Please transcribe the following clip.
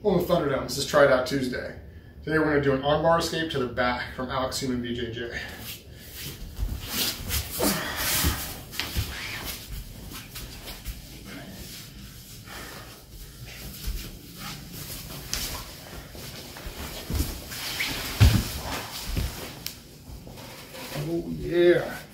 on the Thunderdome. This is Try It Out Tuesday. Today we're going to do an armbar escape to the back from Alex Human BJJ. Oh yeah.